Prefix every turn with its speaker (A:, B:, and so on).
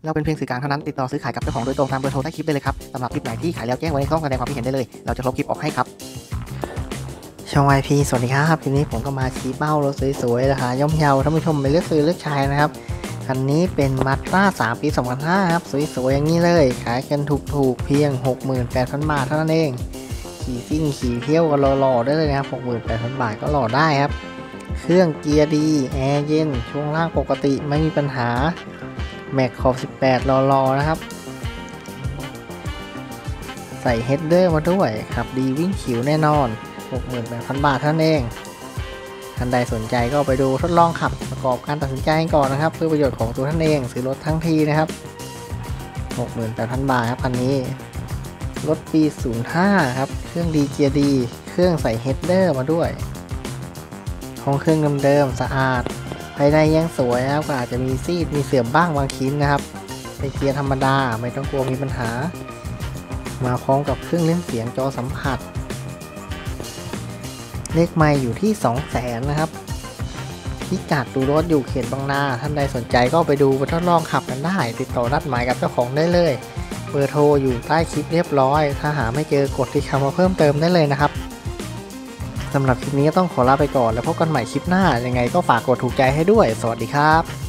A: เราเป็นเพียงสื่อกลางเท่านั้นติดต่อซื้อขายกับเจ้าของโดยตรงตามเบอร์โทรใต้คลิปได้เลยครับสำหรับคลิปไหนที่ขายแล้วแจ้งไว้ในช่องแสดงความคิดเห็นได้เลยเราจะลบคลิปออกให้ครับช่อง YP สวัสดีครับคลิปนี้ผมก็มาชี้เป้ารถสวยๆราคาย่อมเยาท่านผู้ชมไปเลือกซื้อเลือกใช้นะครับคันนี้เป็น Mazda 3 ปี 2005 ครับสวยๆอย่างนี้เลยขายกันถูกๆเพียง 68,000 บาทเท่านั้นเองขี่ซิ่งขี่เที่ยวก็หล่อๆได้เลยนะครับ 68,000 บาทก็หล่อได้ครับเครื่องเกียร์ดีแอร์เย็นช่วงล่างปกติไม่มีปัญหาแม็กขอบ18รอนะครับใส่เฮดเดอร์มาด้วยขับดีวิ่งขิวแน่นอน 68,000 บาทเท่านั้นเองท่านใดสนใจก็ไปดูทดลองขับประกอบการตัดสินใจก่อนนะครับเพื่อประโยชน์ของตัวท่านเองซื้อรถทั้งทีนะครับ 68,000 บาทครับคันนี้รถปี 05 ครับเครื่องดีเกียร์ดีเครื่องใส่เฮดเดอร์มาด้วยห้องเครื่องเดิมๆสะอาดภายในยังสวยนะครับก็อาจจะมีซีดมีเสื่อมบ้างบางชิ้นนะครับเป็นเกียร์ธรรมดาไม่ต้องกลัวมีปัญหามาพร้อมกับเครื่องเล่นเสียงจอสัมผัสเลขไมล์อยู่ที่ 200,000 นะครับพิกัดดูรถอยู่เขตบางนาท่านใดสนใจก็ไปดูไปทดลองขับกันได้ติดต่อนัดหมายกับเจ้าของได้เลยเบอร์โทรอยู่ใต้คลิปเรียบร้อยถ้าหาไม่เจอกดที่คำว่าเพิ่มเติมได้เลยนะครับสำหรับคลิปนี้ก็ต้องขอลาไปก่อนแล้วพบกันใหม่คลิปหน้ายังไงก็ฝากกดถูกใจให้ด้วยสวัสดีครับ